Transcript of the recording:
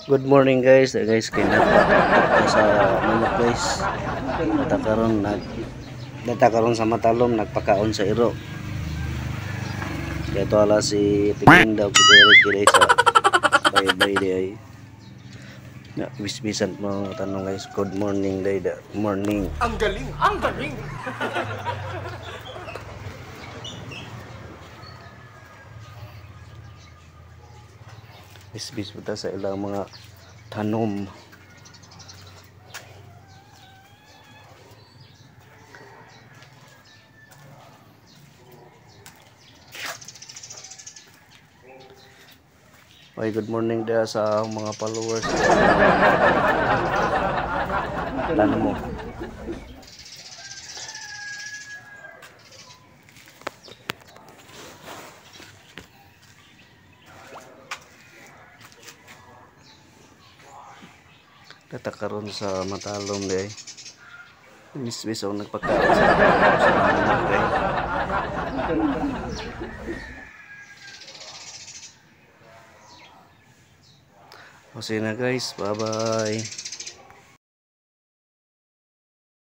Good morning guys. Guys, kinata sa manok guys. Natakaron sa Matalom nagpakaon sa iro. Kaya to ala si Tigring daw kiri sa bye di ay. Na bisbisan mo tanong guys. Good morning day da. Morning. Ang galing, ang galing. Bisbis puta sa ilang mga tanom. Okay, good morning dia sa mga followers. Tanom mo. Natakaroon sa Matalom day. Misbis ako nagpagkaon sa manok day. O sige na guys, bye bye.